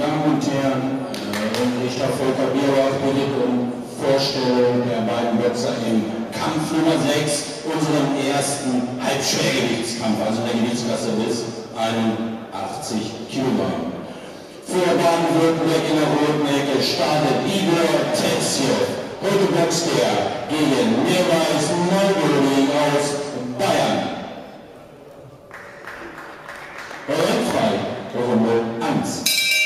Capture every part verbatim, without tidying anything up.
Damen und Herren, äh, Richter Volker Bierbach bittet um Vorstellung der beiden Boxer im Kampf Nummer sechs, unserem ersten Halbschwergewichtskampf, also in der Gewichtsklasse bis einundachtzig Kilogramm. Für Baden-Württemberg in der roten Ecke startet Igor Tetschew. Heute boxt er gegen Mirwais Neuburg aus Bayern. Rennfrei, Runde eins.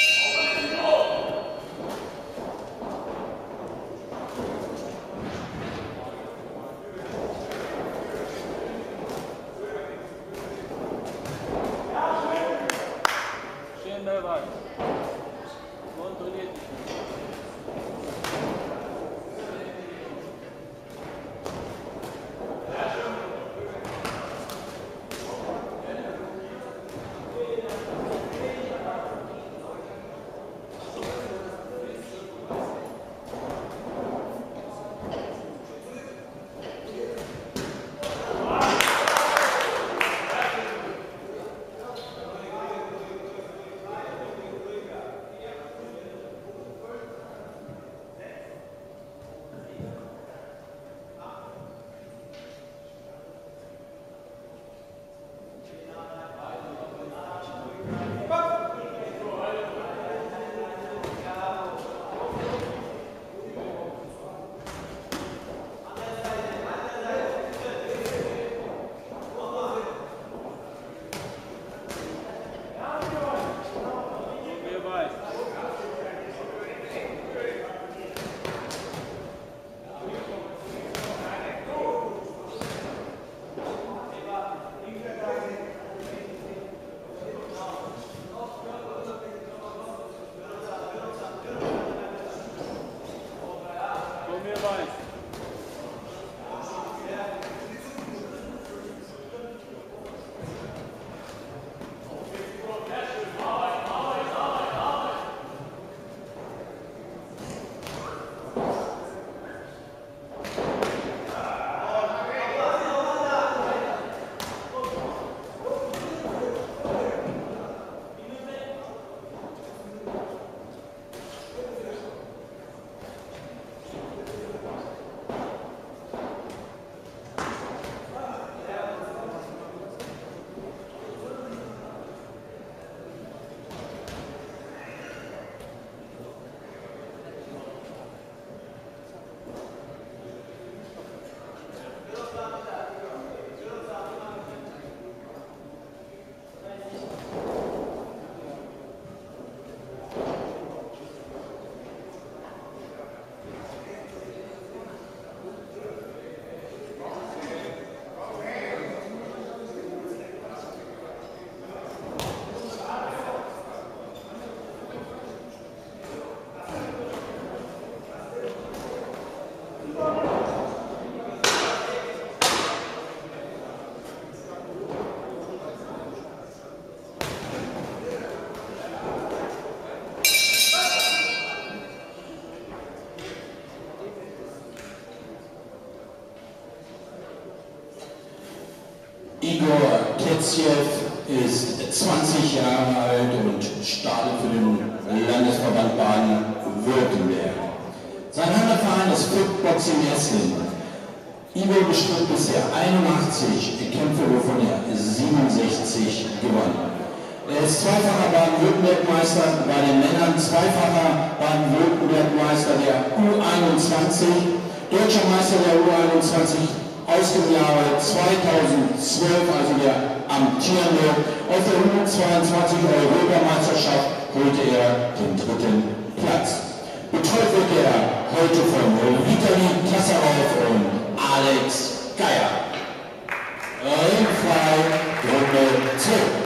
Igor Tetschew ist zwanzig Jahre alt und startet für den Landesverband Baden-Württemberg. Sein Heimatverein ist Footboxing Essen. Igor bestritt bisher einundachtzig Kämpfe, wovon er siebenundsechzig gewann. Er ist zweifacher Baden-Württemberg-Meister bei den Männern, zweifacher Baden-Württemberg-Meister der U einundzwanzig, deutscher Meister der U einundzwanzig aus dem Jahre zweitausendzwölf, also der amtierende. Auf der U zweiundzwanzig Europameisterschaft holte er den dritten Platz. Betreut wird er heute von Vitali Tassarow und Alex Geier. Ringfrei, Runde zwei.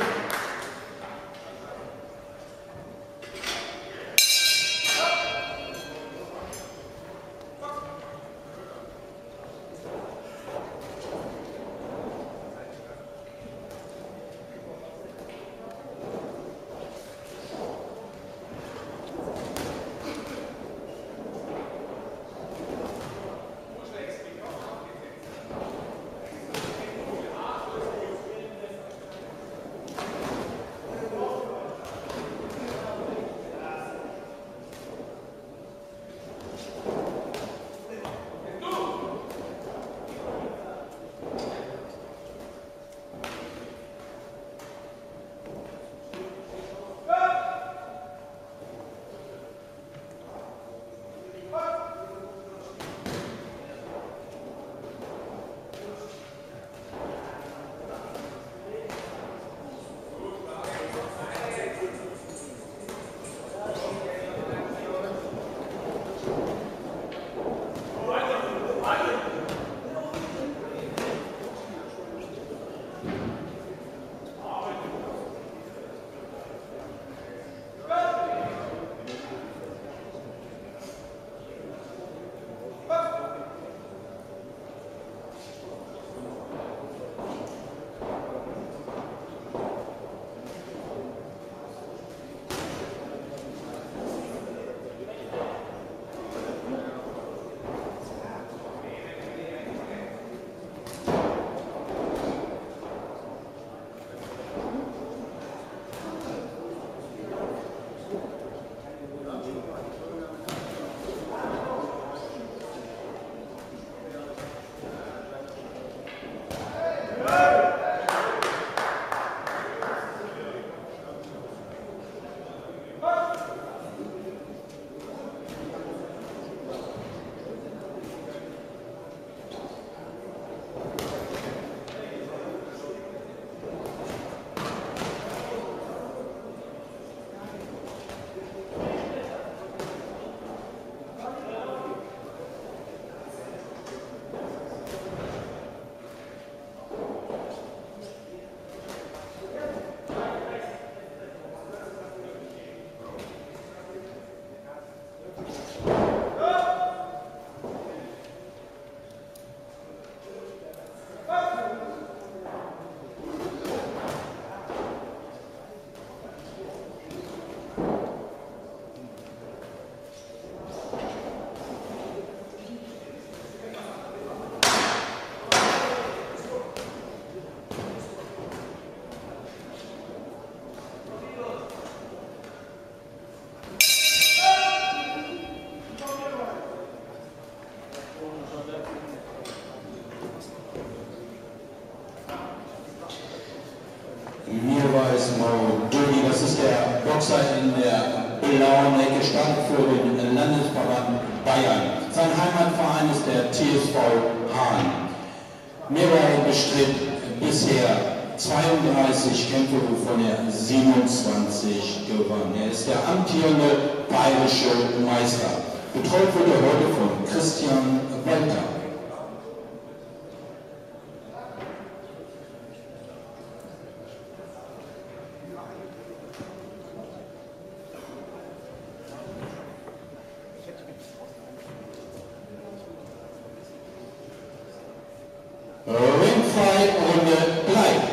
in der blauen Ecke, startet für den Landesverband Bayern. Sein Heimatverein ist der T S V Hahn. Mehrere bestritt bisher zweiunddreißig Kämpfe, wovon er siebenundzwanzig gewann. Er ist der amtierende bayerische Meister. Betreut wurde er heute von Christian Walter. Ringfrei Runde drei.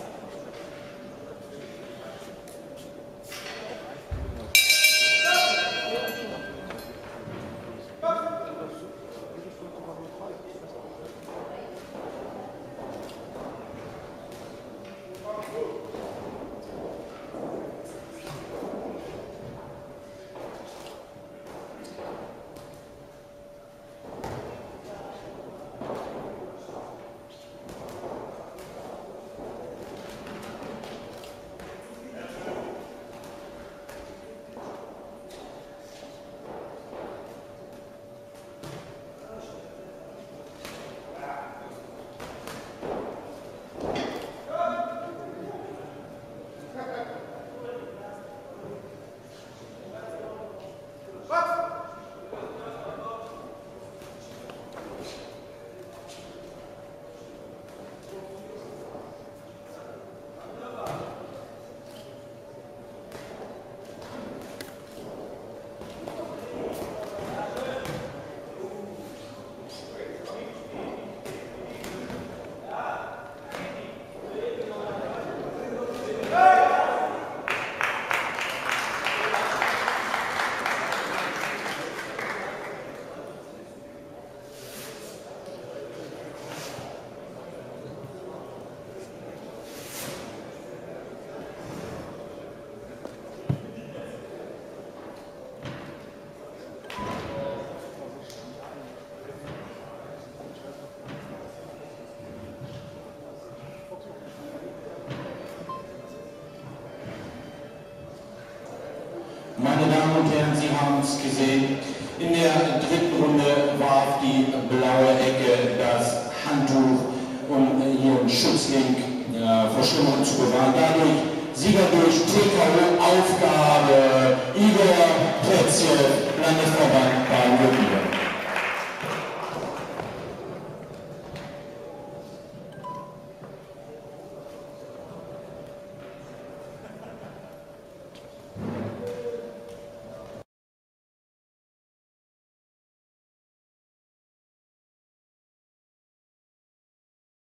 Meine Damen und Herren, Sie haben es gesehen, in der dritten Runde warf die blaue Ecke das Handtuch, um ihren Schutzlink äh, vor Schlimmeren zu bewahren. Dadurch Sieger durch T K O-Aufgabe, Igor Plätzchen, Landesverband.